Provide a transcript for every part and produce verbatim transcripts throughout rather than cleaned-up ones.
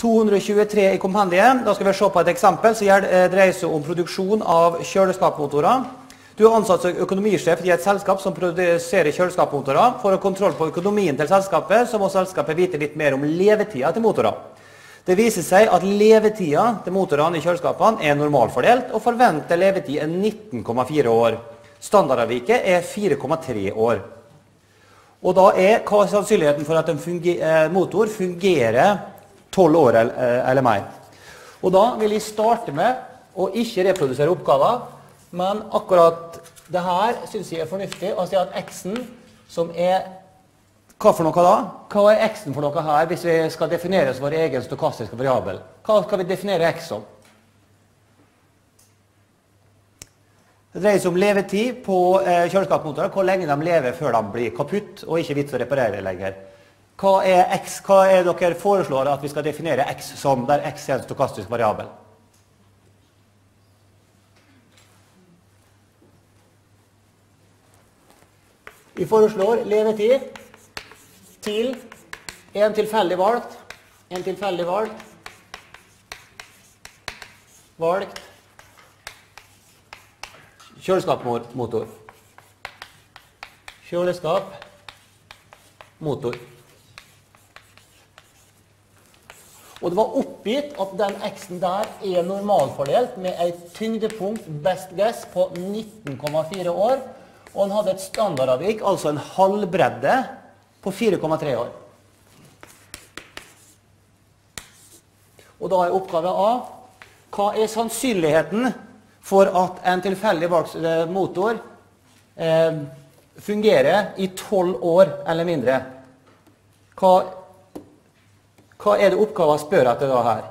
to hundre tjuetre i kompendiet. Da skal vi se på et eksempel som dreier seg om produksjon av kjøleskapmotorer. Du er ansatt som økonomisjef i et selskap som produserer kjøleskapmotorer. For å kontroll på økonomien til selskapet, så må selskapet vite litt mer om levetida til motorer. Det viser seg at levetida til motorene i kjøleskapene er normalfordelt, og forventet levetid er nitten komma fire år. Standardavviket er fire komma tre år. Og da er hva er sannsynligheten for at en funger, motor fungerer tolv år eller mer. Og da vil jeg starte med å ikke reprodusere oppgaver, men akkurat det her synes jeg er fornuftig å si at x-en som er, hva for noe da? Hva er x-en for noe her hvis vi skal definere vår egen stokastiske variabel? Hva skal vi definere x som? Det dreier seg om levetid på eh, kjøleskapmotorer, hvor lenge de lever før de blir kaputt og ikke vits å reparere lenger. Hva er x? Hva er dere foreslår at vi skal definere x som, der x er en stokastisk variabel? Vi foreslår levetid til en tilfeldig valgt, en tilfeldig valgt, valgt kjøleskapmotor. Kjøleskap, motor. Og det var oppgitt at den x-en der er normalfordelt med et tyngdepunkt best guess på nitten komma fire år, og han hadde et standardavvik, altså en halvbredde, på fire komma tre år. Og da er oppgave A, hva er sannsynligheten for at en tilfeldig valgt motor eh, fungerer i tolv år eller mindre? Hva, hva er det oppgaven spør etter da her?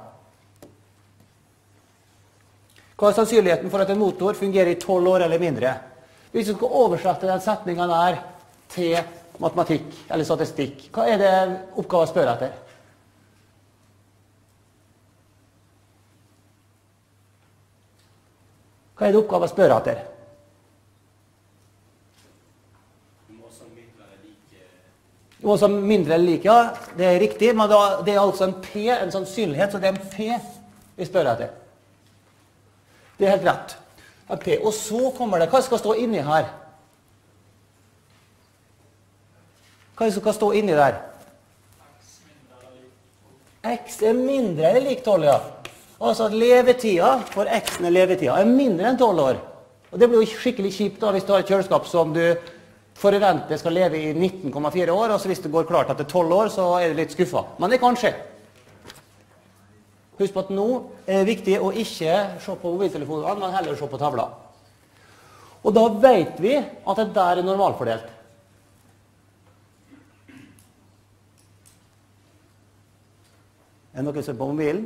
Hva er sannsynligheten for at en motor fungerer i tolv år eller mindre? Hvis du skal oversette den setningen der til matematikk eller statistikk, hva er det oppgaven spør etter? Hva er det oppgaven spør etter? Noe som mindre eller like, ja, det er riktig, men da, det er altså en P, en sannsynlighet, så det er en P vi spør etter. Det er helt rett. En P, og så kommer det, hva skal stå inni her? Hva er det som skal stå inni der? X er mindre eller lik tolv, ja. Altså at levetida, for x-en er levetida, er mindre enn tolv år. Og det blir jo skikkelig kjipt da, hvis du har et kjøleskap som du forventer skal leve i nitten komma fire år, og så hvis det går klart etter tolv år, så er det litt skuffet. Men det kan skje. Husk på at nå er det viktig å ikke se på mobiltelefonene, men heller se på tavla. Og da vet vi at det der er normalfordelt. Er det noen som er på mobilen?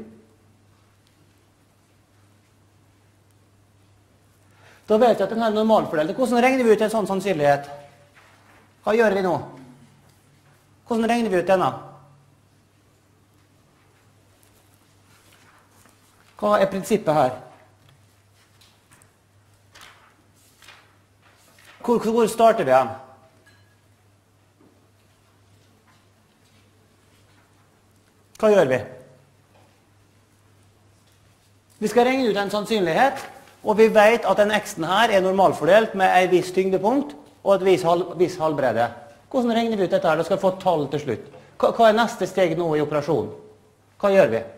Da vet vi at den er normalfordelt. Hvordan regner vi ut en sånn sannsynlighet? Hva gjør vi nå? Hvordan regner vi ut denne? Hva er prinsippet her? Hvor, hvor starter vi igjen? Hva gjør vi? Vi skal regne ut en sannsynlighet, og vi vet at den x-en her er normalfordelt med en viss tyngdepunkt og et viss, halv, viss halvbredde. Hvordan regner vi ut dette her? Da skal vi få tall til slutt. Hva, hva er neste steg nå i operasjonen? Hva gjør vi?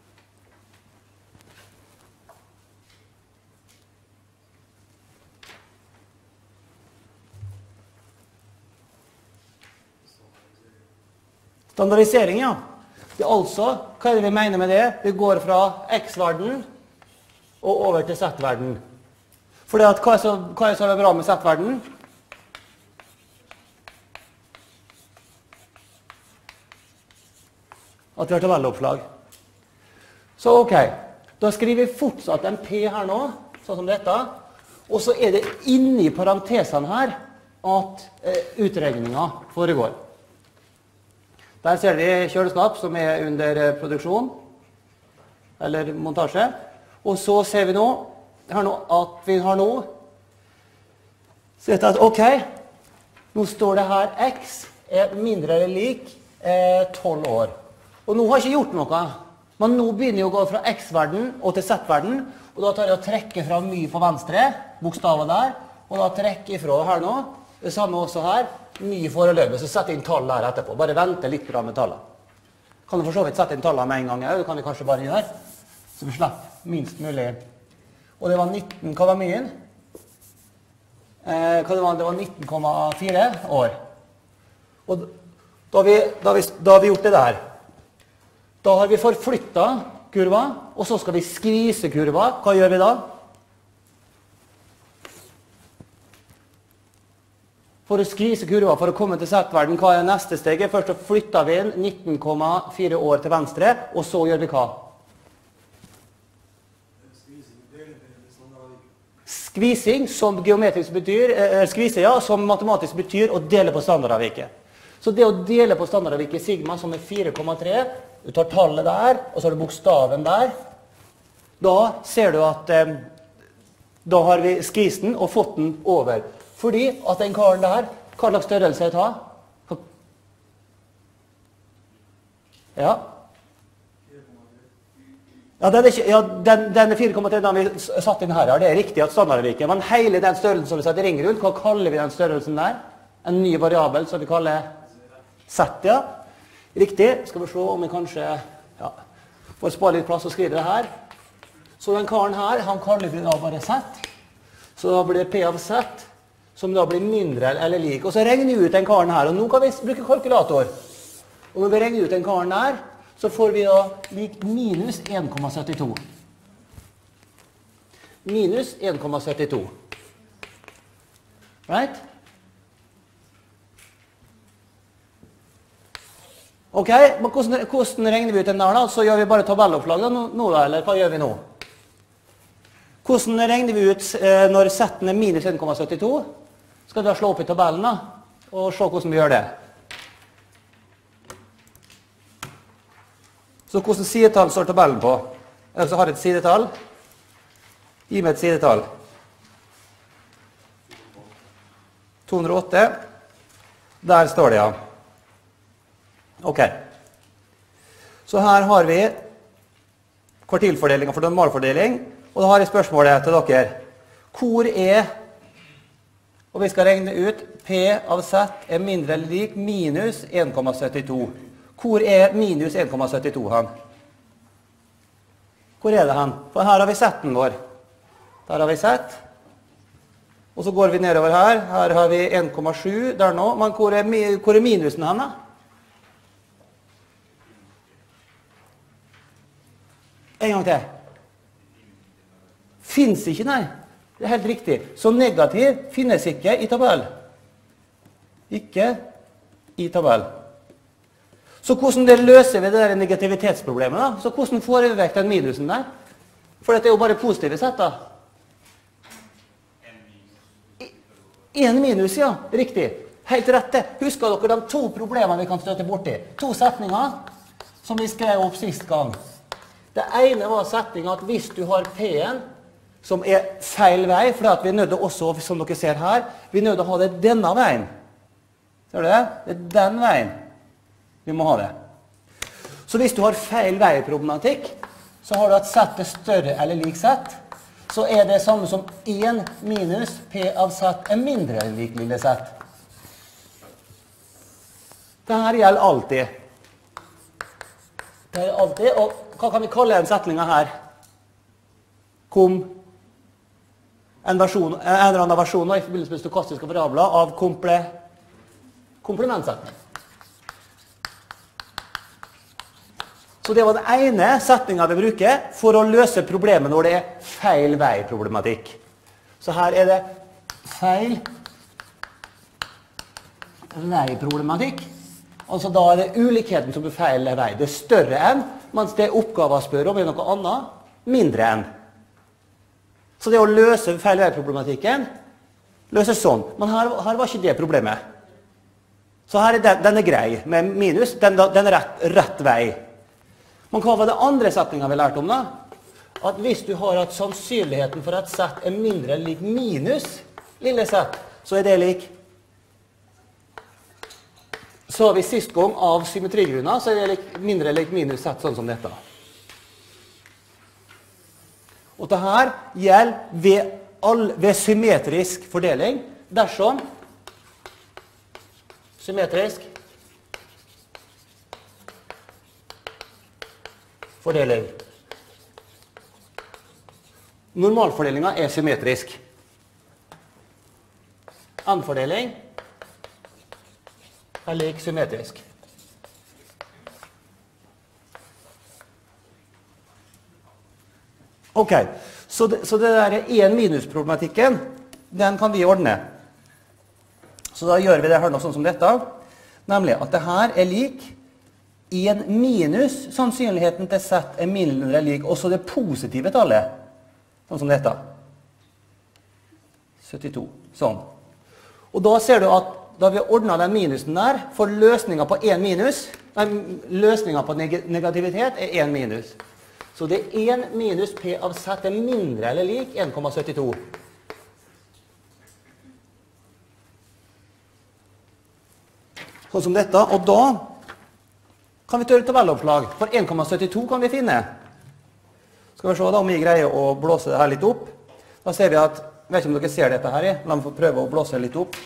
Standardisering, ja. Det er altså, hva er det vi mener med det? Vi går fra x-verden og over til z-verden. For det at, hva er så, hva er så bra med z-verden? At vi har tabelloppslag. Så ok, da skriver vi fortsatt en P her nå, sånn som dette. Og så er det inni parentesene her at eh, utregningen foregår. Der ser vi kjøleskap som er under produksjon, eller montasje. Og så ser vi nå, her nå at vi har nå sett at ok, nå står det her x er mindre eller lik eh, tolv år. Og nå har jeg ikke gjort noe. Men nå begynner jeg å gå fra X-verden og til Z-verden, og da tar jeg å trekke fra mye på venstre, bokstaven der, og da trekker jeg fra her nå, det samme også her, mye foreløpig, så setter jeg inn tall her etterpå. Bare vente litt bra med tallet. Kan du for så vidt sette inn tallene med en gang her, det kan vi kanskje bare gjøre, så vi slipper minst mulig. Og det var nitten, hva var mye? Eh, hva det var, det var nitten komma fire år. Og da har vi, da har vi, da har vi gjort det der. Da har vi forflyttet kurva, og så skal vi skvise kurva. Hva gjør vi da? For å skvise kurva, for å komme til Z-verden, hva er neste steget? Først så flytter vi inn nitten komma fire år til venstre, og så gjør vi hva? Skvising, som geometrisk betyr, eh, skvise, ja, som matematisk betyr å dele på standardavviket. Så det å dele på standardavviket sigma, som er fire komma tre, du tar tallet der, og så har du bokstaven der, da ser du at eh, da har vi skvist den og fått den over. Fordi at den karen der, hva slags størrelse jeg tar? Ja. Ja, den er, ikke, ja, den, den er fire komma tre, den vi satt inn her, ja, det er riktig at standardavviket, men hele den størrelsen som vi setter ring rundt, hva kaller vi den størrelsen der? En ny variabel som vi kaller Z, ja. Riktig, skal vi se om vi kanskje, ja, får spare litt plass og skrive det her. Så den karen her, han kaller vi da bare Z, så da blir det P av Z, som da blir mindre eller lik. Og så regner vi ut den karen her, og nå kan vi bruke kalkulator. Og når vi regner ut den karen der, så får vi da lik minus en komma syttito. Minus en komma syttito. Right? Ok, men hvordan, hvordan regner vi ut den der da? Så gjør vi bare tabelloppslag da, nå da, eller hva gjør vi nå? Hvordan regner vi ut eh, når Z-en er minus en komma syttito? Skal vi da slå opp i tabellen da, og se hvordan vi gjør det. Så hvordan sidetall står tabellen på? Jeg har et sidetall. Gi meg et sidetall. to hundre og åtte. Der står det, ja. Ok. Så her har vi kvartilfordeling for normalfordeling, og da har jeg spørsmålet til dere. Hvor er, og vi skal regne ut, P av Z er mindre eller lik minus en komma syttito. Hvor er minus en komma syttito han? Hvor er det han? For her har vi Z-en vår. Der har vi Z. Og så går vi nedover her. Her har vi en komma sju der nå. Men hvor er, hvor er minusen han da? En gang til. Finnes ikke, nei. Det er helt riktig. Så negativ finnes ikke i tabell. Ikke i tabell. Så hvordan det løser vi det der negativitetsproblemet da? Så hvordan får vi vekk den minusen der? For dette er jo bare positive sett da. En minus, ja. Riktig. Helt rett det. Husker dere de to problemene vi kan støte borti? To setninger som vi skrev opp sist gang. Det ene var setningen at hvis du har P-en, som er feil vei, for at vi er nødt til også, som dere ser her, vi er nødt til å ha det denne veien. Ser du det? Det er den veien. Vi må ha det. Så hvis du har feil veiproblematikk, så har du at Z er større eller lik Z, så er det samme som en minus P av Z er mindre eller lik lille Z. Dette gjelder alltid. Det gjelder alltid, og hva kan vi kalle den setningen her? Kom en, versjon, en eller annen versjon i forbindelse med stokastiske variabler av komple, komplementsetning. Så det var den ene setningen vi bruker for å løse problemet når det er feil vei-problematikk. Så her er det feil vei-problematikk. Altså da er det ulikheten som er feil vei. Det er større enn, mens det oppgaven spør om er noe annet, mindre enn. Så det å løse feil vei-problematikken løses sånn. Men her, her var ikke det problemet. Så her er den, den er grei, med minus, den, den er rett, rett vei. Men hva var det andre setningen vi lærte om da? At hvis du har at sannsynligheten for at Z er mindre eller lik minus lille Z, så er det lik. Så har vi sist gang av symmetrigrunner, så er det lik mindre eller lik minus Z sånn som dette. Og dette her gjelder ved, all, ved symmetrisk fordeling. Dersom symmetrisk fordeling. Normalfordelingen er symmetrisk. N-fordeling er lik symmetrisk. Ok, så det, så det der en minus-problematikken, den kan vi ordne. Så da gjør vi det her nå sånn som dette, nemlig at det her er lik en minus sannsynligheten til Z er mindre eller lik, også det positive tallet, sånn som dette. syttito, sånn. Og da ser du at da vi ordnet den minusen der, for løsningen på en minus, nei, løsningen på neg negativitet er en minus. Så det er en minus P av Z er mindre eller lik en komma syttito. Sånn som dette, og da kan vi tørre tabelloppslag. For en komma syttito kan vi finne. Skal vi se da om vi greier å blåse det her litt opp. Da ser vi at, jeg vet ikke om dere ser dette her, la meg få prøve å blåse det litt opp.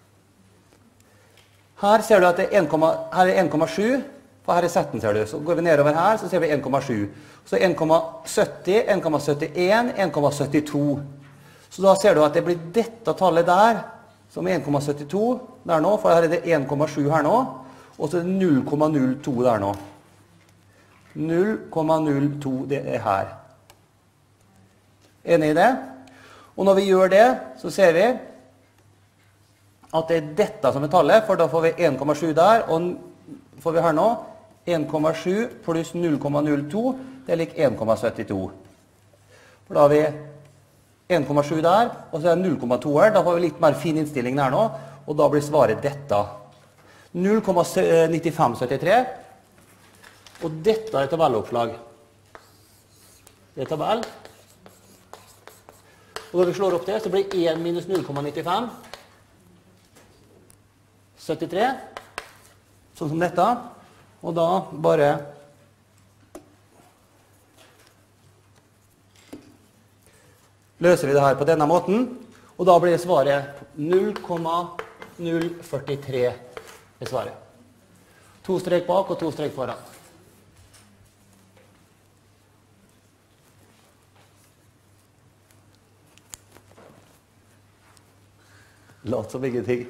Her ser du at det er en komma sju, for her er Z-en ser du. Så går vi nedover her, så ser vi en komma sju. Så en komma sytti, en komma syttien, en komma syttito. Så da ser du at det blir dette tallet der, som er en komma syttito der nå, for her er det en komma sju her nå, og så er det null komma null to der nå. null komma null to, det er her. Enig i det? Og når vi gjør det, så ser vi at det er dette som er tallet, for da får vi en komma sju der, og får vi her nå en komma sju pluss null komma null to, det er lik en komma syttito. For da har vi en komma sju der, og så er det null komma to her, da får vi litt mer fin innstilling der nå, og da blir svaret dette. null komma nittifem sytti tre, og dette er tabelloppslag. Det er tabell. Og når vi slår opp det, så blir en minus null komma nittifem syttitre, sånn som dette, og da bare løser vi det her på denne måten, og da blir svaret null komma null førtitre er svaret. To strek bak og to strek foran. Lat som ingenting.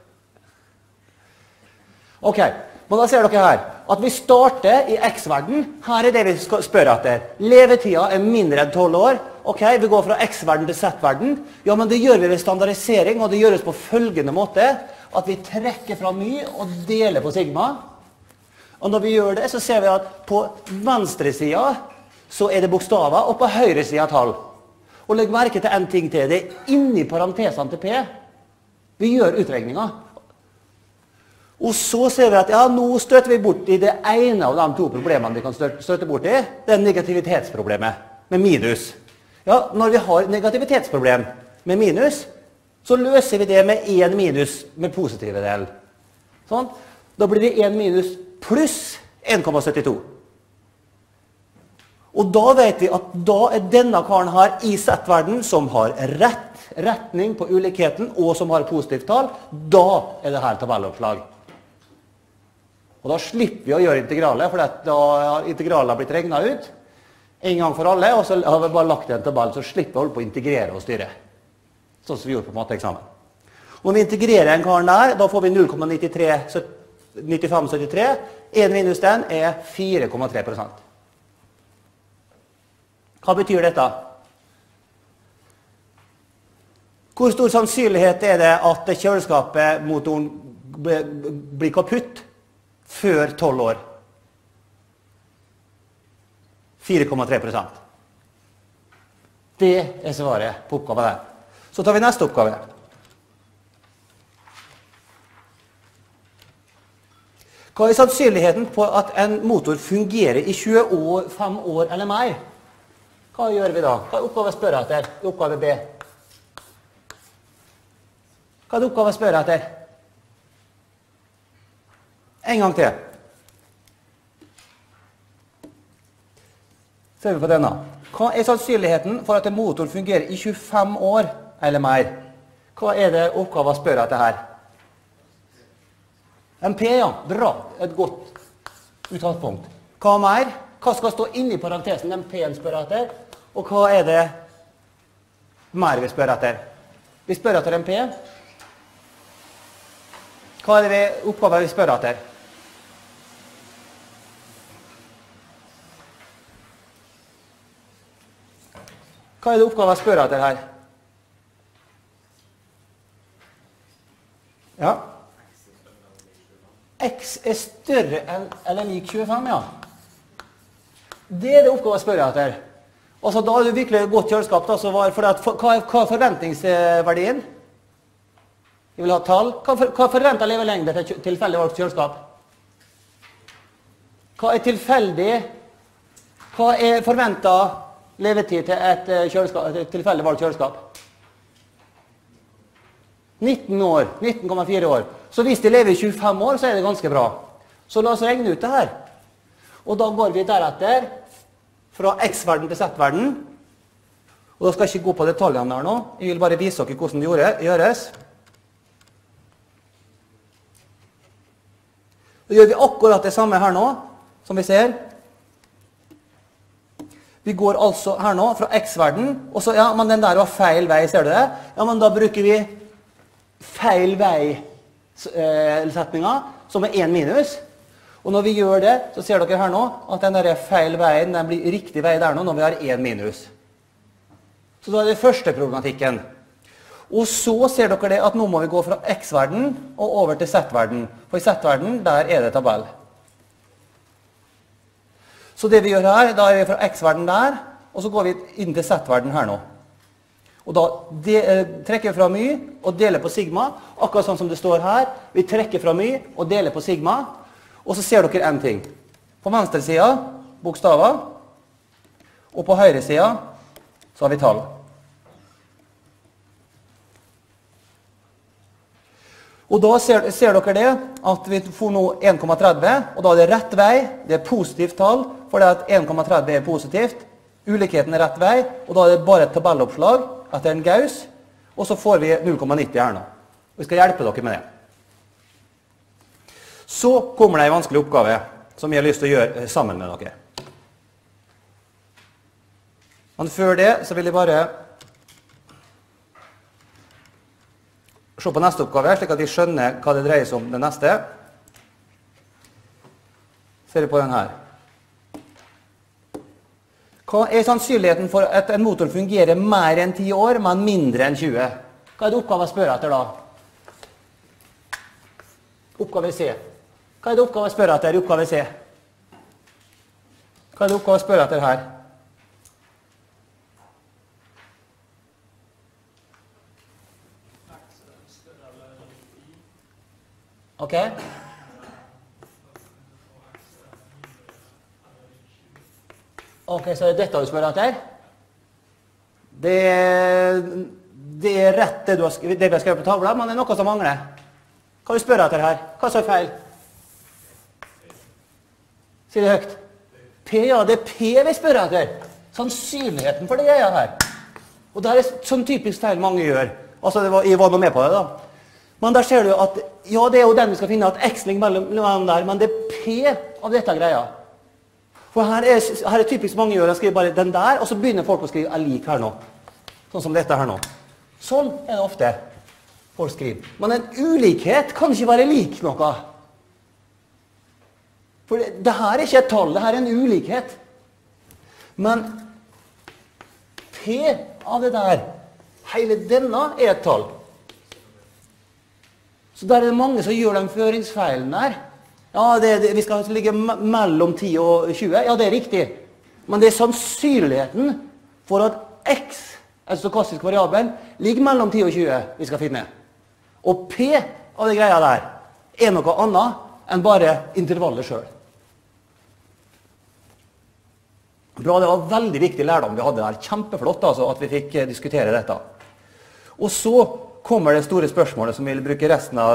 Ok, men da ser dere her, at vi starter i X-verden. Her er det vi skal spørre etter. Levetida er mindre enn tolv år. Ok, vi går fra X-verden til Z-verden. Ja, men det gjør vi ved standardisering, og det gjøres på følgende måte, at vi trekker fra my og deler på sigma. Og når vi gjør det, så ser vi at på venstre sida så er det bokstaver, og på høyre sida tall. Og legg merke til en ting til, det er inni parentesene til P. Vi gjør utregninger. Og så ser vi at ja, nå støter vi bort i det ene av de to problemene vi kan støte bort i. Det er negativitetsproblemet med minus. Ja, når vi har negativitetsproblem med minus, så løser vi det med en minus med positive del. Sånn. Da blir det en minus pluss en komma syttito. Og da vet vi at da er denne karen her i Z-verden som har rett retning på ulikheten og som har positivt tall, da er det her tabelloppslag. Og da slipper vi å gjøre integraler, for da har integraler blitt regnet ut en gang for alle, og så har vi bare lagt en tabell, så slipper vi å holde på å integrere og styre. Sånn som vi gjorde på matteeksamen. Når vi integrerer en karen der, da får vi null komma nittifem sytti tre. en minus den er fire komma tre prosent. Hva betyr dette? Hvor stor sannsynlighet er det at kjøleskapet, motoren, blir kaputt før tolv år? fire komma tre prosent. Det er svaret på oppgaven der. Så tar vi neste oppgave. Hva er sannsynligheten på at en motor fungerer i tjuefem år eller mer? Hva gjør vi da? Hva er oppgave spør etter? Oppgave B. Hva er det oppgave spør etter? En gang til. Ser vi på denne. Hva er sannsynligheten for at en motor fungerer i tjuefem år eller mer? Hva er det oppgaven spør etter her? M P, ja. Bra. Et godt utgangspunkt. Hva mer? Hva skal stå inni parentesen M P-en spør etter? Og hva er det mer vi spør etter? Vi spør etter M P. Hva er det vi, oppgaven vi spør etter? Hva er det oppgaven spør etter her? Ja. X er større enn eller lik tjuefem, ja. Det er det oppgaven spør etter. Altså, da er det virkelig et godt kjøleskap. Da, så var, for at, for, hva, er, hva er forventningsverdien? Vi vil ha tall. Hva, for, hva forventer levelengde til tilfeldig valgt kjøleskap? Hva er tilfeldig? Hva er forventet levetid til et, kjøleskap, et tilfeldig valgt kjøleskap? nitten år. nitten komma fire år. Så hvis de lever i tjuefem år, så er det ganske bra. Så la oss regne ut det her. Og da går vi deretter fra X-verden til Z-verden. Og da skal jeg ikke gå på detaljene der nå. Jeg vil bare vise dere hvordan det gjøres. Da gjør vi akkurat det samme her nå, som vi ser. Vi går altså her nå fra X-verden, og så, ja, men den der var feil vei, ser du det? Ja, men da bruker vi feil vei-setninga, som er en minus. Og når vi gjør det, så ser dere her nå, at den der feil veien, den blir riktig vei der nå, når vi har en minus. Så da er det første problematikken. Og så ser dere det at nå må vi gå fra X-verden og over til Z-verden. For i Z-verden, der er det tabell. Så det vi gjør her, da er vi fra X-verden der, og så går vi inn til Z-verden her nå. Og da de, eh, trekker vi fra my og deler på sigma, akkurat sånn som det står her. Vi trekker fra my og deler på sigma, og så ser dere en ting. På venstre siden, bokstaver, og på høyre siden, så har vi tall. Og da ser, ser dere det, at vi får nå en komma tretti, og da er det rett vei, det er positivt tall, for det at en komma tretti er positivt, ulikheten er rett vei, og da er det bare et tabelloppslag etter en gaus, og så får vi null komma nitti her nå. Vi skal hjelpe dere med det. Så kommer det en vanskelig oppgave, som jeg har lyst til å gjøre sammen med dere. Men før det, så vil jeg bare se på neste oppgave, slik at vi skjønner hva det dreier seg om det neste. Ser vi på den her. Hva er sannsynligheten for at en motor fungerer mer enn ti år, men mindre enn tjue? Hva er det oppgave å spørre etter da? Oppgave C. Hva er det oppgave å spørre etter i oppgave C? Hva er det oppgave å spørre etter her? Ok? Ok, så er det dette du spør etter? Det, det er rett det, du har, det vi har skrevet på tavla, men det er noe som mangler. Hva du spør etter her? Hva så er feil? Si det høyt. P, ja, det er P vi spør etter. Sannsynligheten for det greia her. Og det er sånn typisk feil mange gjør. Altså, det var, jeg var noe med på det da. Men der ser du at, ja, det er jo den vi skal finne, at X ligger mellom, mellom der, men det er P av dette greia. For her er, her er typisk mange gjør, jeg skriver bare den der, og så begynner folk å skrive er lik her nå. Sånn som dette her nå. Sånn er det ofte folk skriver. Men en ulikhet kan ikke være lik noe. For det, det her er ikke et tall, det her er en ulikhet. Men P av det der, hele denne er et tall. Så der er det mange som gjør den føringsfeilen der. Ja, det, det, vi skal ligge mellom ti og tjue. Ja, det er riktig. Men det er sannsynligheten for at X, en stokastisk variabel, ligger mellom ti og tjue vi skal finne. Og P av det greia der er noe annet enn bare intervallet selv. Bra, det var veldig viktig lærdom vi hadde der. Kjempeflott altså at vi fikk diskutere dette. Og så kommer det store spørsmålet som vi vil bruke resten av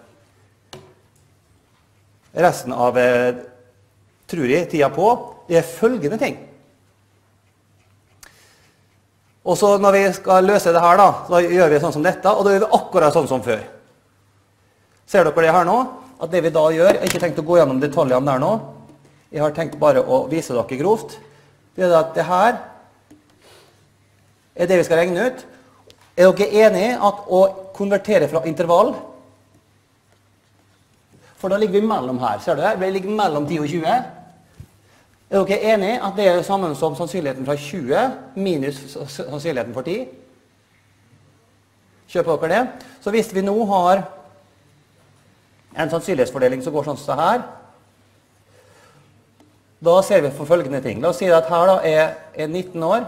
resten av tror jeg, tida på. Det er følgende ting. Og så når vi skal løse det her da, så gjør vi sånn som dette, og da gjør vi akkurat sånn som før. Ser dere det her nå? At det vi da gjør, jeg har ikke tenkt å gå gjennom detaljene der nå. Jeg har tenkt bare å vise dere grovt. Det er at det her er det vi skal regne ut. Er dere enige at å konvertere fra intervall? For da ligger vi mellom her, ser du det? Vi ligger mellom ti og tjue. Er dere enige at det er det samme som sannsynligheten fra tjue minus sannsynligheten for ti? Kjøper dere det? Så hvis vi nå har en sannsynlighetsfordeling som går sånn som det her, da ser vi for følgende ting. La oss si at her da er, er nitten år.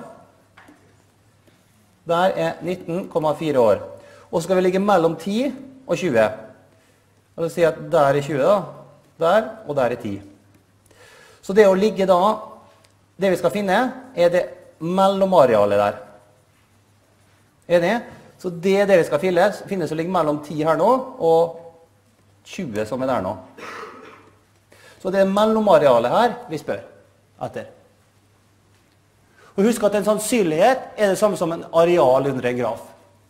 Der er nitten komma fire år. Og så skal vi ligge mellom ti og tjue. La oss si at der er tjue da. Der, og der er ti. Så det å ligge da, det vi skal finne, er det mellomarealet der. Enig? Så det er det vi skal finne, finne som ligger mellom ti her nå, og tjue som er der nå. Så det er mellomarealet her vi spør etter. Og husk at en sannsynlighet er det samme som en areal under en graf.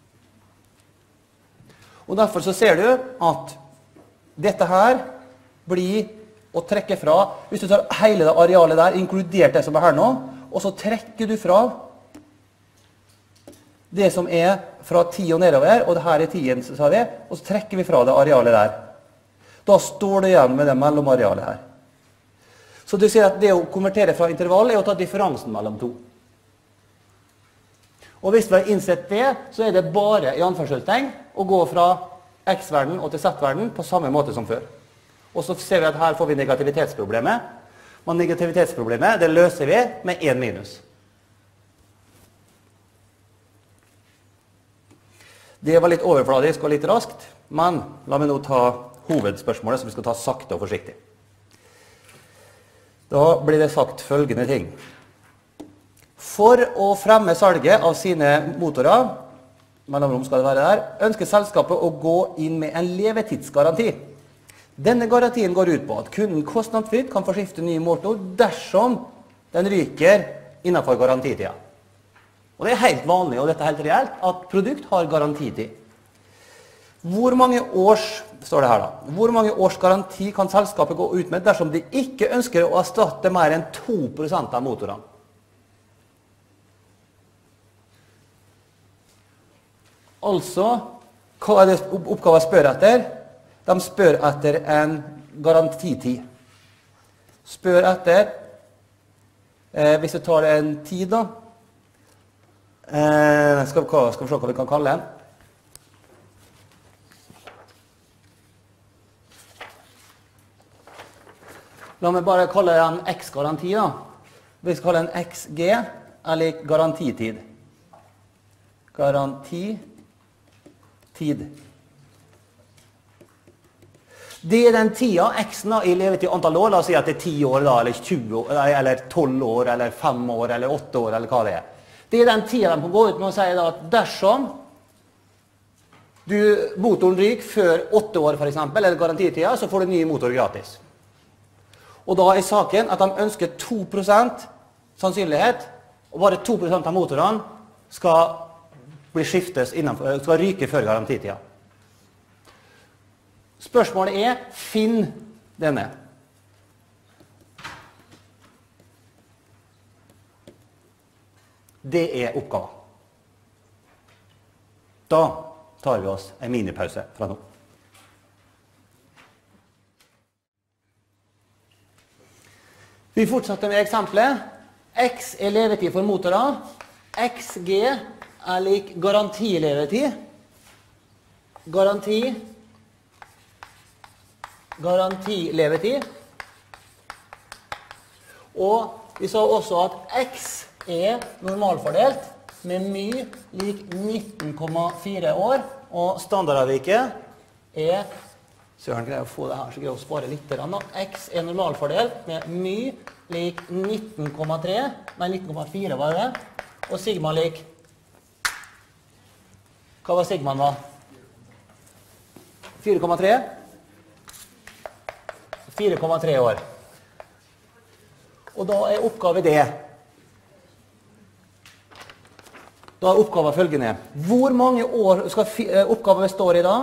Og derfor så ser du at dette her blir å trekke fra, hvis du tar hele det arealet der, inkludert det som er her nå, og så trekker du fra det som er fra ti og nedover, og det her er tien, sa vi, og så trekker vi fra det arealet der. Da står det igjen med det mellomarealet her. Så du ser at det å konvertere fra intervall er å ta differansen mellom to. Og hvis vi har innsett det, så er det bare i anførselstegn å gå fra x-verden og til z-verden på samme måte som før. Og så ser vi at her får vi negativitetsproblemet. Men negativitetsproblemet, det løser vi med en minus. Det var litt overfladisk og litt raskt, men la meg nå ta hovedspørsmålet som vi skal ta sakte og forsiktig. Da blir det sagt følgende ting. For å fremme salget av sine motorer, mellomrom skal det være der, ønsker selskapet å gå inn med en levetidsgaranti. Denne garantien går ut på at kunden kostnadsfritt kan få skifte ny motor dersom den ryker innenfor garantitida. Og det er helt vanlig, og dette er helt reelt, at produkt har garantitid. Hvor mange års, står det her da, hvor mange års garanti kan selskapet gå ut med dersom de ikke ønsker å erstatte mer enn to prosent av motorene? Altså, hva er det oppgaven spør etter? De spør etter en garantitid. Spør etter, eh, hvis jeg tar en tid da, eh, skal, vi, skal vi se hva vi kan kalle den. La meg bare kalle den X-garanti da. Vi skal kalle den X G, eller garantitid. Garantitid. Det er den tida, X-en da, i levetid antall år, la oss si at det er ti år da, eller tjue år, eller tolv år, eller fem år, eller åtte år, eller hva det er. Det er den tida de kan gå ut med og si da, at dersom du motoren ryker før åtte år for eksempel, eller garantitida, så får du ny motor gratis. Og da er saken at de ønsker to prosent sannsynlighet, og bare to prosent av motorene skal bli skiftes innenfor, skal ryke før garantitida. Spørsmålet er, finn denne. Det er oppgaven. Da tar vi oss en minipause fra nå. Vi fortsetter med eksempelet. X er levetid for motorer. X G er lik garantilevetid. Garanti. Garantilevetid. Og vi sa også at X er normalfordelt med my lik nitten komma fire år. Og standardavviket er, Søren greier å få det her, så greier å spare litt. X er normalfordelt med my lik nitten komma tre, nei nitten komma fire var det, og sigma lik, hva var sigmaen da? fire komma tre? fire komma tre år. Og da er oppgave det. Da er oppgaven følgende. Hvor mange år skal fi, eh, oppgaven består i da?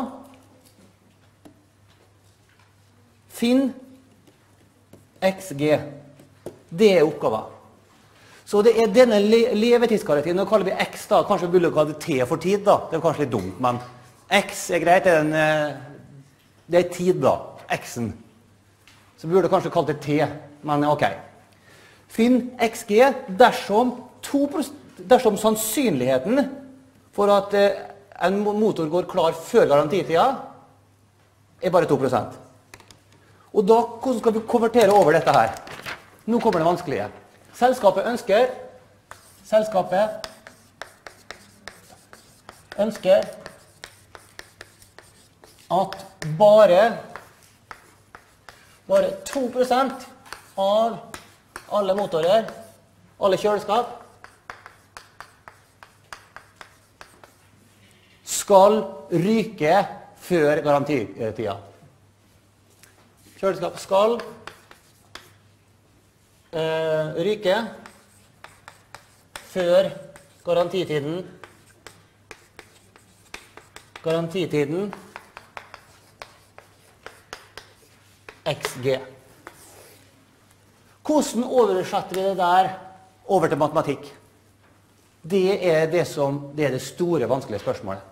Finn xg. Det er oppgaven. Så det er denne le levetidskarakteren. Nå kaller vi x da. Kanskje vi burde kalle det t for tid da. Det er kanskje litt dumt, men x er greit. Det er, en, eh, det er tid da. X-en. Så vi burde kanskje kalle det t, men ok. Finn xg dersom, to prosent, dersom sannsynligheten for at eh, en motor går klar før garantitida er bare to prosent. Og da, hvordan skal vi konvertere over dette her? Nå kommer det vanskelige. Selskapet ønsker, selskapet ønsker at bare, bare to prosent av alle motorer, alle kjøleskap, skal ryke før garantitida. Kjøleskap skal eh, ryke før garantitiden. Garantitiden xg. Hvordan oversetter vi det der over til matematikk? Det er det, som, det er det store, vanskelige spørsmålet.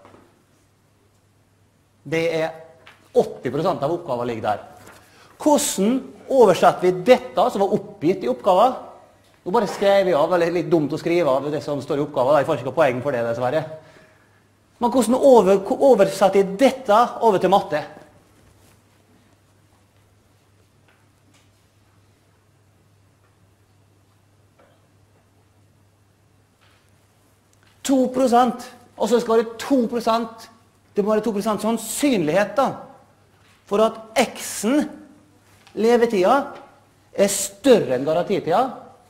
Det er åtti prosent av oppgaven ligger der. Hvordan oversetter vi dette som var oppgitt i oppgaven? Nå bare skrev jeg av, eller litt dumt å skrive av det som står i oppgaven. Jeg får ikke poeng for det, dessverre. Men hvordan over, oversetter jeg dette over til matte? to prosent, og så skal det to prosent, det må være to prosent sannsynlighet da, for at x-en, levetida, er større enn garantitida.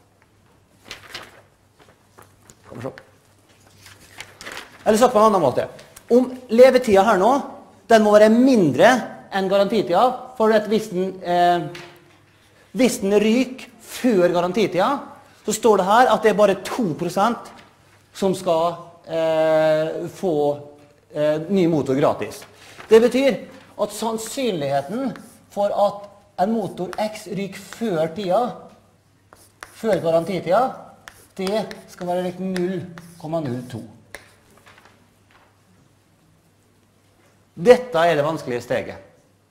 Skal vi se. Eller sagt på en annen måte. Om levetida her nå, den må være mindre enn garantitida, for at hvis den, eh, hvis den ryker før garantitida, så står det her at det er bare to prosent som skal eh, få eh, ny motor gratis. Det betyr at sannsynligheten for at en motor X ryker før tida, før garantitida, det skal være likt null komma null to. Dette er det vanskelige steget.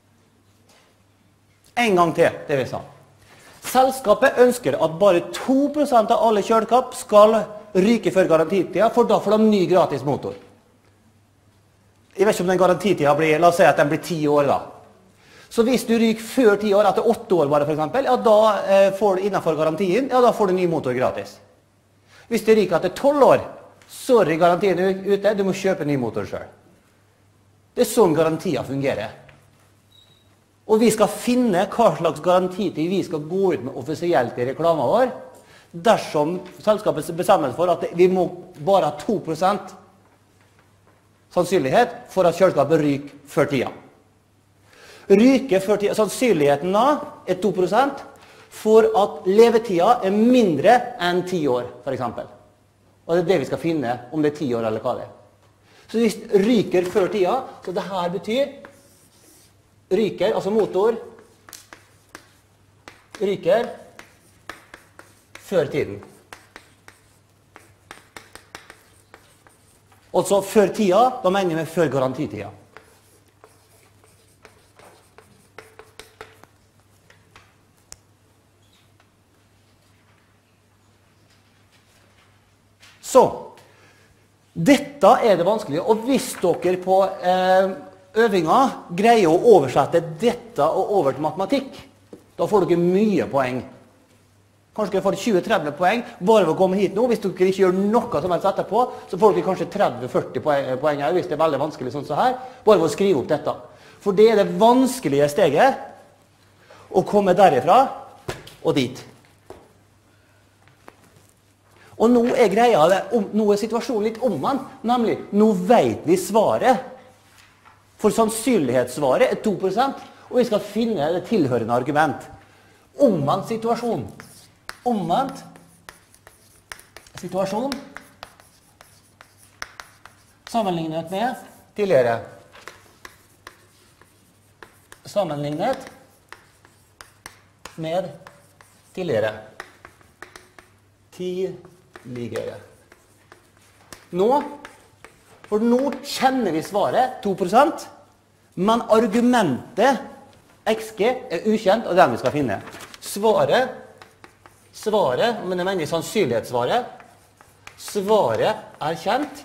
En gang til, det vi sa. Selskapet ønsker at bare to prosent av alle kjøleskap skal ryke før garantitida, for da får de ny gratis motor. Jeg vet ikke om den garantitida blir, la oss si at den blir ti år da. Så hvis du ryker før ti år, etter åtte år bare for eksempel, ja da eh, får du innenfor garantien, ja da får du ny motor gratis. Hvis du ryker etter tolv år, så er garantien ute, du må kjøpe ny motor selv. Det er sånn garantier fungerer. Og vi skal finne hva slags garantitid vi skal gå ut med offisielt i reklamen vår, dersom selskapet bestemmer for at vi må bare ha to prosent sannsynlighet for at kjøleskapet ryker før tida. Ryker før tida, sannsynligheten da er to prosent for at levetida er mindre enn ti år, for eksempel. Og det er det vi skal finne, om det er ti år eller hva det er. Så hvis ryker før tida, så det her betyr ryker, altså motor, ryker før tiden. Og så før tida, da mener vi før garantitida. Så, dette er det vanskelige, og hvis dere på eh, øvinga greier å oversette dette og over til matematikk, da får dere mye poeng. Kanskje dere får tjue til tretti poeng bare ved å komme hit nå. Hvis dere ikke gjør noe som helst etterpå, så får dere kanskje tretti til førti poeng hvis det er veldig vanskelig sånn som her, bare ved å skrive opp dette. For det er det vanskelige steget å komme derifra og dit. Og nå er greia, nå er situasjonen litt omvendt, nemlig nå vet vi svaret. For sannsynlighetssvaret er to prosent, og vi skal finne det tilhørende argument. Omvendt situasjon. Omvendt situasjon. Sammenlignet med tidligere. Sammenlignet med tidligere. Tidligere. Nå, for nå kjenner vi svaret, to prosent, men argumentet xg er ukjent, og den vi skal finne. Svaret, svaret, men jeg mener sannsynlighetssvaret, svaret er kjent,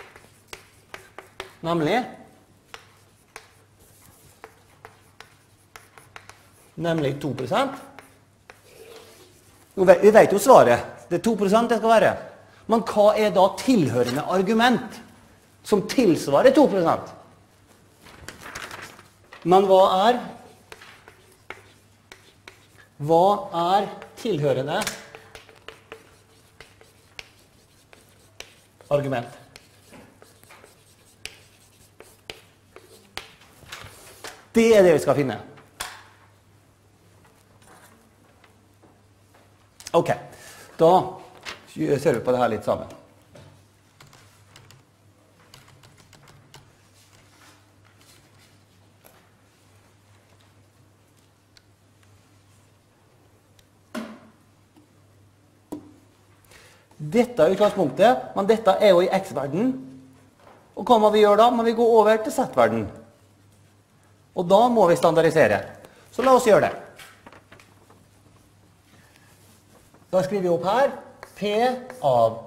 nemlig, nemlig to prosent. Vi vet jo svaret, det er to prosent det skal være. Men hva er da tilhørende argument som tilsvarer to prosent? Men hva er, hva er tilhørende argument? Det er det vi skal finne. Ok, da ser vi på det her litt sammen. Dette er utgangspunktet, men dette er jo i x-verden. Og hva må vi gjøre da? Må vi gå over til z-verden. Og da må vi standardisere. Så la oss gjøre det. Da skriver vi opp her P av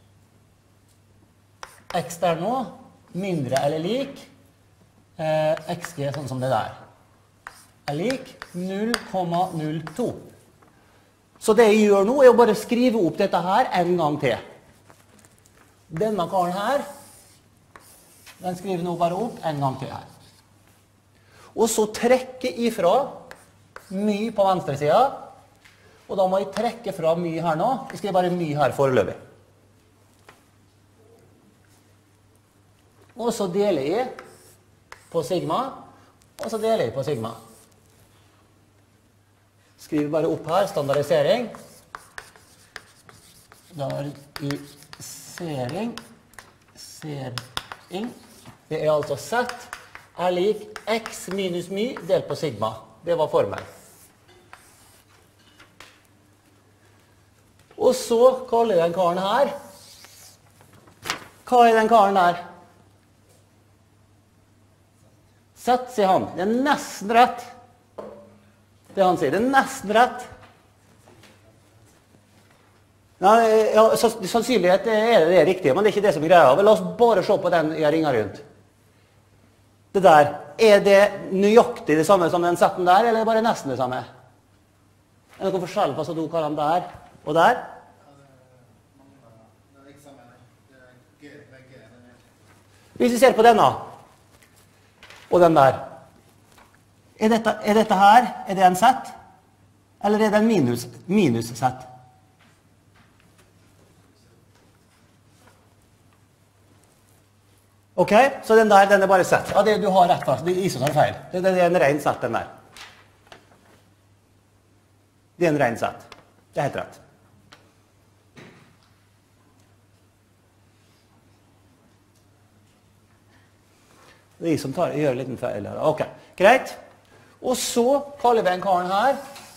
x der nå, mindre eller lik eh, xg sånn som det der. Er lik null komma null to. Så det jeg gjør nå er å bare skrive opp dette her en gang til. Denne karen her, den skriver nå bare opp en gang til her. Og så trekke ifra my på venstre siden. Og da må jeg trekke fra my her nå. Jeg skriver bare my her foreløpig. Og så deler jeg på sigma, og så deler jeg på sigma. Skriver bare opp her, standardisering. Da er det i sering, sering. Det er altså z er lik x minus my delt på sigma. Det var formelen. Og så kaller jeg den karen her. Hva er den karen der? Z, sier han. Det er nesten rett. Det han sier, det er nesten rett. Nei, ja, sannsynlighet er det riktige, men det er ikke det som er greia. La oss bare se på den jeg ringer rundt. Det der, er det nøyaktig det samme som den Z-en der, eller er det bare nesten det samme? Er det noen forskjell på så to karene der? Og der? Hvis vi ser på denne, og den der, er dette, er dette her, er det en Z? Eller er det en minus, minus Z? Ok, så den der, den er bare Z. Ja, det, du har rett, det er Isos har feil. Det, det er en ren Z, den der. Det er en ren Z. Det er helt rett. Det er jeg som tar, gjør en liten feil her. Ok, greit. Og så kaller vi en karen her.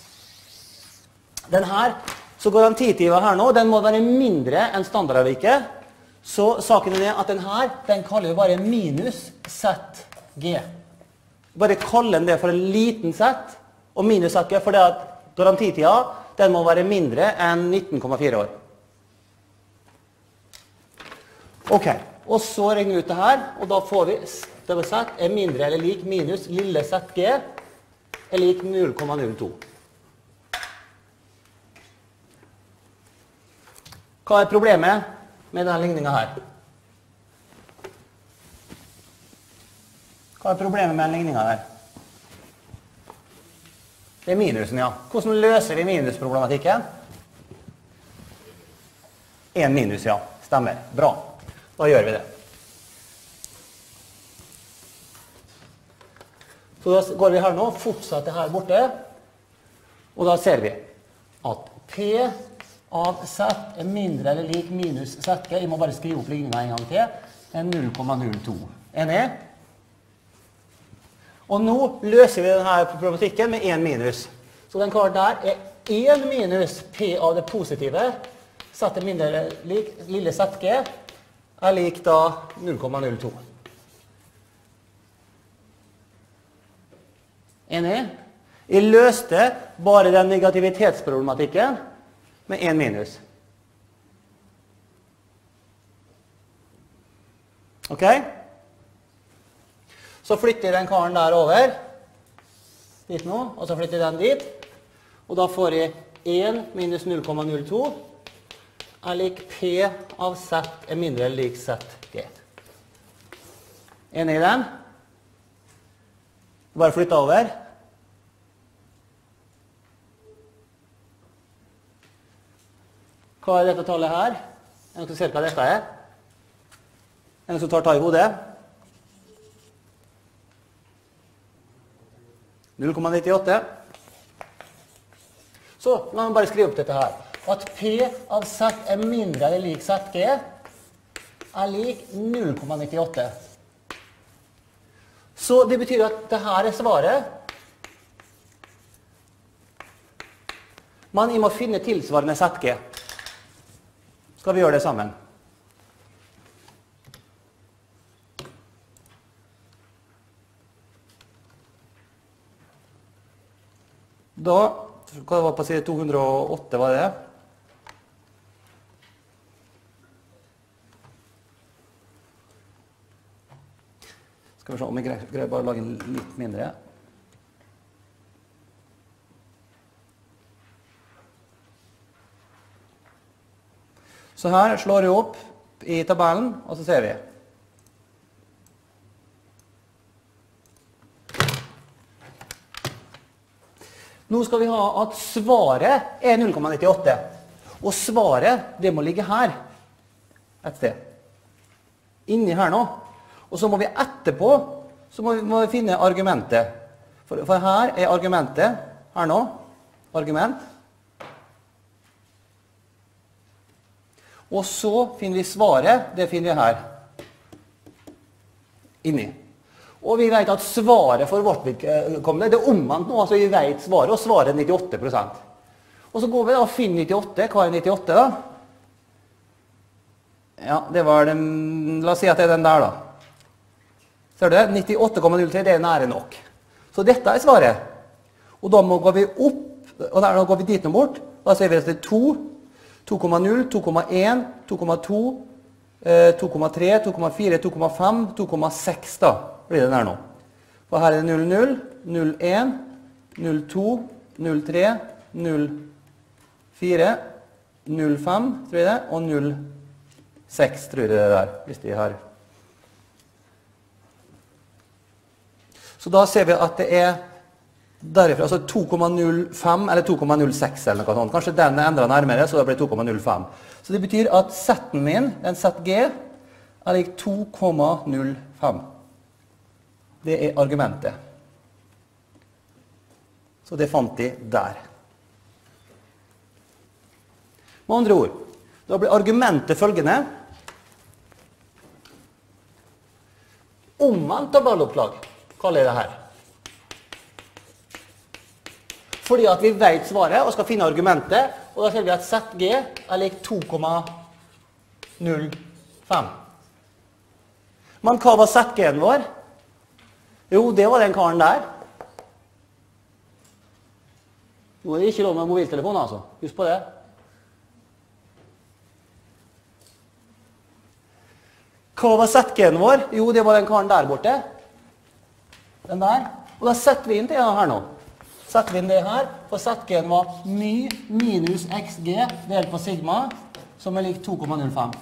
Den her, så garantitida her nå, den må være mindre enn standardavviket. Så saken er at den her, den kaller vi bare minus zg. Bare kaller den det for en liten z, og minus zg, for det at garantitida, den må være mindre enn nitten komma fire år. Ok, og så regner vi ut det her, og da får vi z er mindre eller lik minus lille zg er lik null komma null to. Hva er problemet med denne ligningen her? Hva er problemet med denne ligningen her? Det er minusen, ja. Hvordan løser vi minusproblematikken? En minus, ja. Stemmer. Bra. Da gjør vi det. Så da går vi her nå, fortsetter her borte, og da ser vi at P av Z er mindre eller lik minus Z. Jeg må bare skrive opp ligningen en gang til. er null komma null to. Enig? Og nå løser vi denne problematikken med en minus. Så den karen der er en minus P av det positive, satt til mindre lik, lille Z G, er lik da null komma null to. Enig? Jeg løste bare den negativitetsproblematikken med en minus. Ok? Så flytter jeg den karen der over, dit nå, og så flytter jeg den dit. Og da får jeg en minus null komma null to er lik P av Z er mindre eller lik Z G. Enig i den? Bare flytte over. Hva er dette tallet her? Er det noen som ser hva dette er? Er det noen som tar ta i hodet? null komma nittiåtte. Så la meg bare skrive opp dette her. At P av Z er mindre eller lik Z G er lik null komma nittiåtte. Så det betyr at dette er svaret. Men jeg må finne tilsvarende Z G. Skal vi gjøre det sammen? Da, hva var på side to hundre og åtte, var det? Skal vi se om jeg greier, greier bare å lage en litt mindre. Så her slår jeg opp i tabellen, og så ser vi. Nå skal vi ha at svaret er null komma nittiåtte. Og svaret, det må ligge her et sted. Inni her nå. Og så må vi etterpå, så må vi, må vi finne argumentet. For, for her er argumentet, her nå, argument. Og så finner vi svaret, det finner vi her. Inni. Og vi vet at svaret for vårt vedkommende, det er omvendt nå, altså vi vet svaret, og svaret er nittiåtte prosent. Og så går vi da og finner nittiåtte. Hva er nittiåtte da? Ja, det var den, la oss si at det er den der da. Ser du det? nittiåtte komma null tre, det er nære nok. Så dette er svaret. Og da må går vi opp, og der går vi dit og bort. Da ser vi at det er to, to komma null, to komma en, to komma to, to komma tre, to komma fire, to komma fem, to komma seks da. Blir det der nå. For her er det null null, null en, null to, null tre, null fire, null fem, tror jeg det, og null seks, tror jeg det der, hvis de har. Så da ser vi at det er derifra, altså to komma null fem eller to komma null seks eller noe sånt. Kanskje den er enda nærmere, så da blir det to komma null fem. Så det betyr at Z-en min, den Z G, er lik to komma null fem. Det er argumentet. Så det fant de der. Med andre ord, da blir argumentet følgende. Omvendt tabellopplag, kaller jeg det her. Fordi at vi vet svaret og skal finne argumentet, og da ser vi at Z G er lik to komma null fem. Men hva var Z G-en vår? Jo, det var den karen der. Nå er det ikke lov med mobiltelefon, altså. Husk på det. Hva var Z G-en vår? Jo, det var den karen der borte. Den der. Og da setter vi inn det her nå. Setter vi inn det her, for Z G-en var my minus X G delt på sigma, som er lik to komma null fem.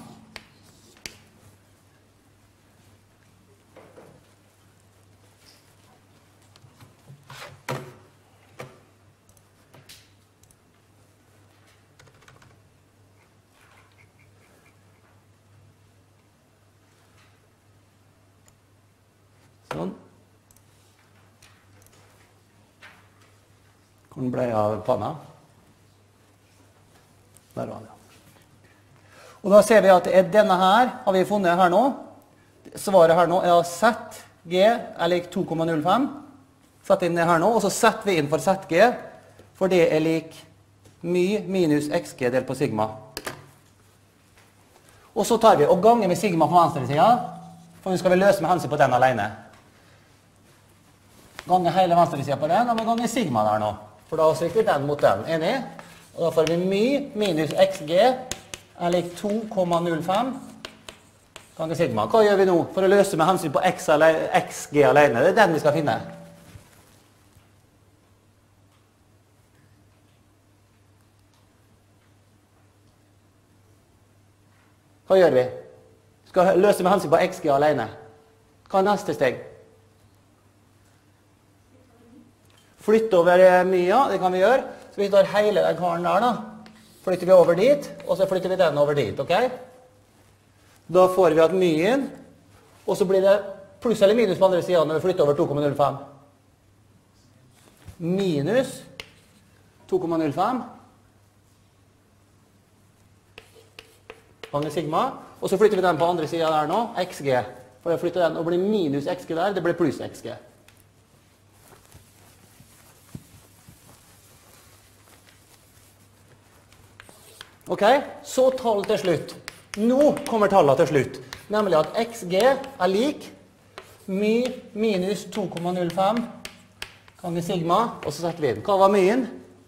Sånn. Hvor ble jeg av panna? Der var det. Og da ser vi at det er denne her, har vi funnet her nå. Svaret her nå er da ZG er lik to komma null fem. Sett inn det her nå, og så setter vi inn for ZG, for det er lik my minus xg delt på sigma. Og så tar vi og ganger med sigma på venstre siden, for vi skal vi løse med hensyn på den alene. Ganger hele venstre siden på den, og vi ganger sigma der nå. For da sikter den mot den, enig? Og da får vi my minus xg er lik to komma null fem ganger sigma. Hva gjør vi nå for å løse med hensyn på x eller xg alene? Det er den vi skal finne. Hva gjør vi? Vi skal løse med hensyn på xg alene. Hva er neste steg? Flytte over mye, det kan vi gjøre. Så vi tar hele den karen der da. Flytter vi over dit, og så flytter vi den over dit, ok? Da får vi at myen, og så blir det pluss eller minus på andre siden når vi flytter over to komma null fem. Minus to komma null fem ganger sigma, og så flytter vi den på andre siden der nå, xg. For jeg flytter den og blir minus xg der, det blir pluss xg. Ok, så tall til slutt. Nå kommer tallet til slutt, nemlig at xg er lik my minus to komma null fem ganger sigma, og så setter vi inn. Hva var myen?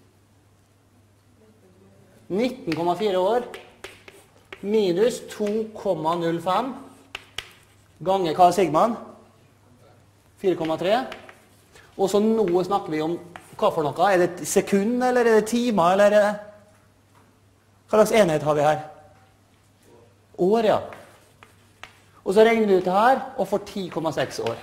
nitten komma fire år minus to komma null fem ganger hva er sigmaen? fire komma tre. Og så nå snakker vi om hva for noe? Er det sekund, eller er det timer, eller er det... Hva slags enhet har vi her? År, ja. Og så regner vi ut det her, og får ti komma seks år.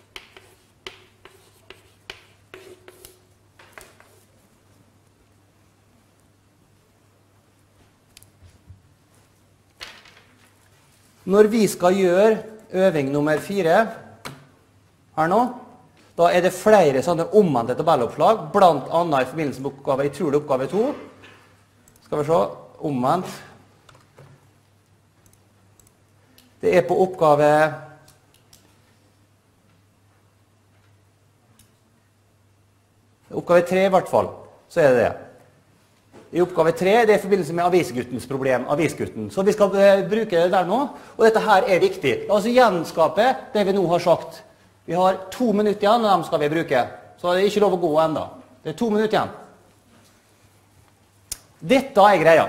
Når vi skal gjøre øving nummer fire, her nå, da er det flere sånne omvendte tabelloppslag, blant annet i forbindelse med oppgave, jeg tror det er oppgave to. Skal vi se, omvendt. Det er på oppgave oppgave tre i hvert fall, så er det det. I oppgave tre, det er i forbindelse med avisguttens problem, avisgutten. Så vi skal bruke det der nå, og dette her er viktig. La oss gjenskape det vi nå har sagt. Vi har to minutter igjen, og dem skal vi bruke. Så det er ikke lov å gå enda. Det er to minutter igjen. Dette er greia.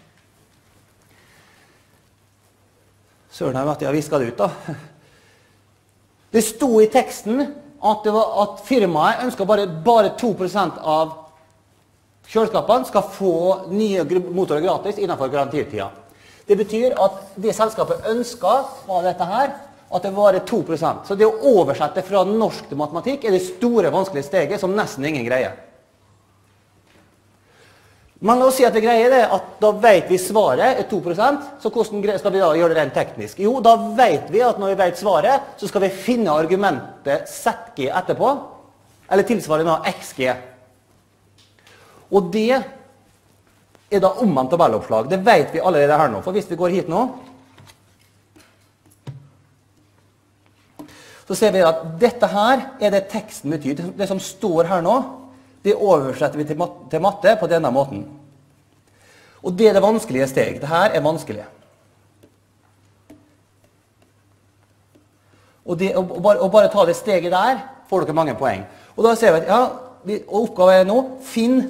Søren, jeg vet jeg visket det ut da. Det sto i teksten at, det var, at firmaet ønsker bare, bare to prosent av kjøleskapene skal få nye motorer gratis innenfor garantitida. Det betyr at det selskapet ønsker av dette her, at det varer to prosent. Så det å oversette fra norsk til matematikk er det store vanskelige steget som nesten ingen greier. Men la oss si at vi greier det, at da vet vi svaret er to prosent, så hvordan skal vi da gjøre det rent teknisk? Jo, da vet vi at når vi vet svaret, så skal vi finne argumentet zg etterpå, eller tilsvarende da xg. Og det er da omvendt tabelloppslag. Det vet vi allerede her nå, for hvis vi går hit nå, så ser vi at dette her er det teksten betyr. Det som står her nå, det oversetter vi til matte på denne måten. Og det er det vanskelige steg. Dette er vanskelig. Og, det, og, bare, og bare ta det steget der, får dere mange poeng. Og da ser vi at, ja, vi, oppgaven er nå, finn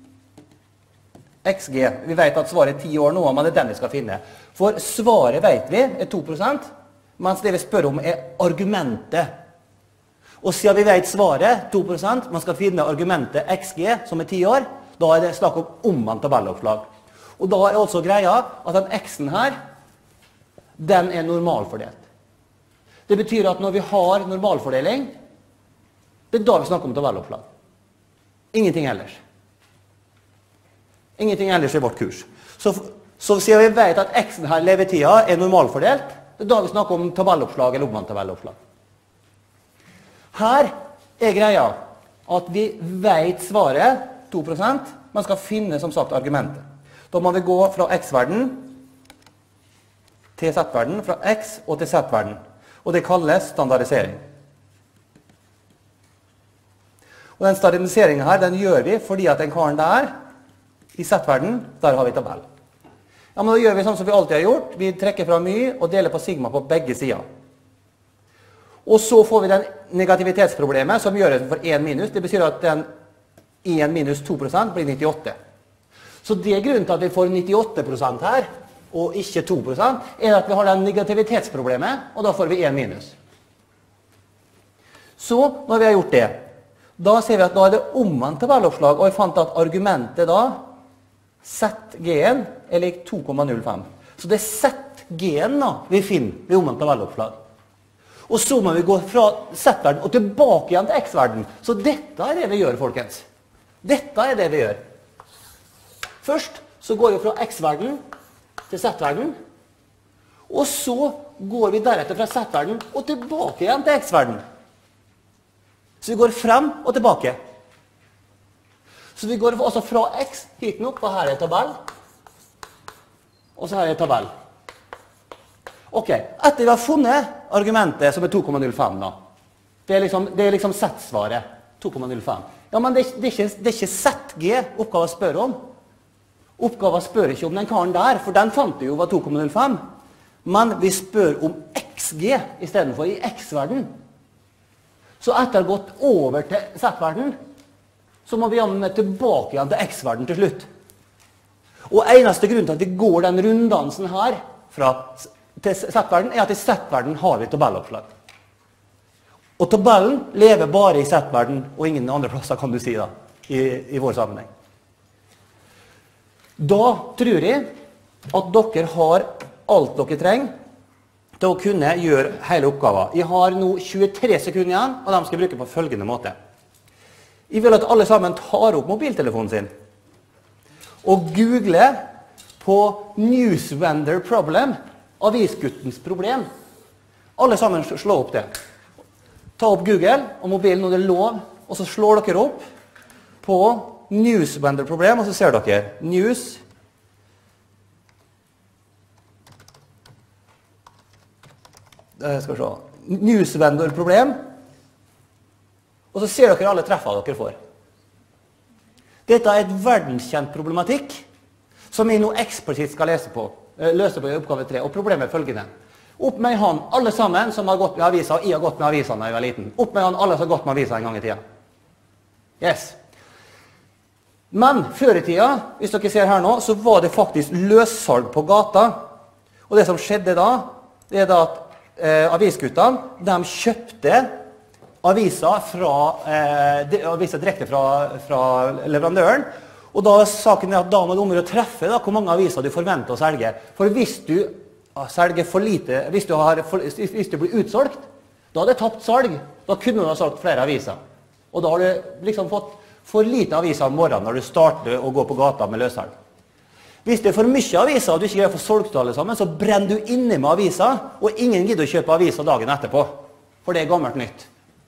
xg. Vi vet at svaret er ti år nå, men det er den vi skal finne. For svaret vet vi er to prosent, mens det vi spør om er argumentet. Og siden vi vet svaret, to prosent, man skal finne argumentet xg, som er ti år, da er det snakk om omvendt tabelloppslag. Og da er også greia at den x-en her, den er normalfordelt. Det betyr at når vi har normalfordeling, det er da vi snakker om tabelloppslag. Ingenting ellers. Ingenting ellers i vårt kurs. Så, så siden vi vet at x-en her levetida er normalfordelt, det er da vi snakker om tabelloppslag eller omvendt tabelloppslag. Her er greia at vi vet svaret, to prosent, men skal finne som sagt argumentet. Da må vi gå fra x-verden til z-verden, fra x og til z-verden. Og det kalles standardisering. Og den standardiseringen her, den gjør vi fordi at den karen der, i Z-verden, der har vi tabell. Ja, men da gjør vi sånn som vi alltid har gjort. Vi trekker fra mye og deler på sigma på begge sider. Og så får vi den negativitetsproblemet som gjør det for én minus. Det betyr at den én minus to prosent blir nittiåtte. Så det er grunnen til at vi får nittiåtte prosent her, og ikke to prosent, er at vi har den negativitetsproblemet, og da får vi én minus. Så, når vi har gjort det, da ser vi at da er det omvendt tabelloppslag, og jeg fant at argumentet da, Z G-en, er lik to komma null fem. Så det er Z G-en da vi finner ved omvendt tabelloppslag. Og så må vi gå fra Z-verden og tilbake igjen til X-verden. Så dette er det vi gjør, folkens. Dette er det vi gjør. Først så går vi fra X-verden til Z-verden, og så går vi deretter fra Z-verden og tilbake igjen til X-verden. Så vi går frem og tilbake. Så vi går altså fra X hit nå, og her er tabell, og så her er tabell. Ok, etter vi har funnet argumentet som er to komma null fem da, det er liksom, det er liksom Z-svaret, to komma null fem. Ja, men det er, det er ikke, det er ikke Z G oppgaven spør om. Oppgaven spør ikke om den karen der, for den fant vi jo var to komma null fem. Men vi spør om X G i stedet for i X-verden. Så etter å ha gått over til Z-verden, så må vi gjerne tilbake igjen til X-verden til slutt. Og eneste grunn til at vi går den runddansen her fra til Z-verden, er at i Z-verden har vi tabelloppslag. Og tabellen lever bare i Z-verden, og ingen andre plasser kan du si da, i, i vår sammenheng. Da tror jeg at dere har alt dere trenger til å kunne gjøre hele oppgaven. Jeg har nå tjuetre sekunder igjen, og de skal jeg bruke på følgende måte. Jeg vil at alle sammen tar opp mobiltelefonen sin og googler på Newsvendor Problem, avisguttens problem. Alle sammen slå opp det. Ta opp Google og mobilen når det er lov, og så slår dere opp på Newsvendor Problem, og så ser dere News skal vi se. Newsvendor Problem, og så ser dere alle treffene dere får. Dette er et verdenskjent problematikk som jeg nå eksplisitt skal lese på, løse på i oppgave tre, og problemet er følgende. Opp med han, alle sammen som har gått med aviser, og jeg har gått med aviser når jeg var liten. Opp med han, alle som har gått med aviser en gang i tiden. Yes. Men før i tiden, hvis dere ser her nå, så var det faktisk løssalg på gata. Og det som skjedde da, det er da at eh, avisguttene, de kjøpte aviser, fra, eh, de, aviser direkte fra, fra leverandøren. Og da er saken at da må du omgjøre å treffe da, hvor mange aviser du forventer å selge. For hvis du selger for lite, hvis du, har, hvis du blir utsolgt, da har du tapt salg. Da kunne du ha solgt flere aviser. Og da har du liksom fått for lite aviser om morgenen når du starter å gå på gata med løssalg. Hvis det er for mye aviser og du ikke greier å få solgt alle sammen, så brenner du inne med aviser, og ingen gidder å kjøpe aviser dagen etterpå. For det er gammelt nytt.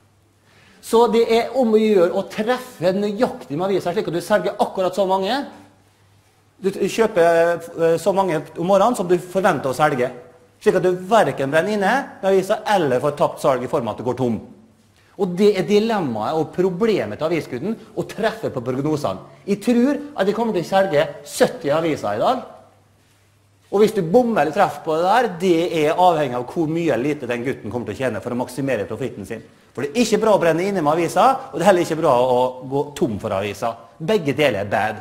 Så det er om å gjøre å treffe nøyaktig med aviser, slik at du selger akkurat så mange. Du kjøper så mange om morgenen som du forventer å selge. Slik at du hverken brenner inne med aviser eller får tapt salg i form av at du går tom. Og det er dilemmaet og problemet til avisgutten å treffe på prognosene. Jeg tror at de kommer til å selge sytti aviser i dag. Og hvis du bommer eller treffer på det der, det er avhengig av hvor mye eller lite den gutten kommer til å tjene for å maksimere profitten sin. For det er ikke bra å brenne inne med aviser, og det er heller ikke bra å gå tom for aviser. Begge deler er bad.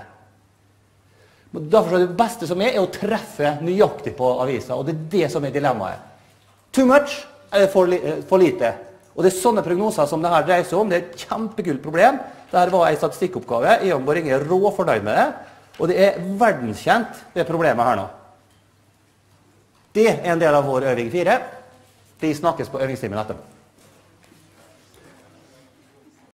Derfor er det beste som er, er å treffe nøyaktig på aviser, og det er det som er dilemmaet. Too much eller for, li for lite. Og det er sånne prognoser som det her dreier seg om. Det er et kjempekult problem. Dette var en statistikkoppgave. Jeg og Bård Inge er rå fornøyd med det. Og det er verdenskjent, det problemet her nå. Det er en del av vår øving fire. Vi snakkes på øvingstimen etterpå.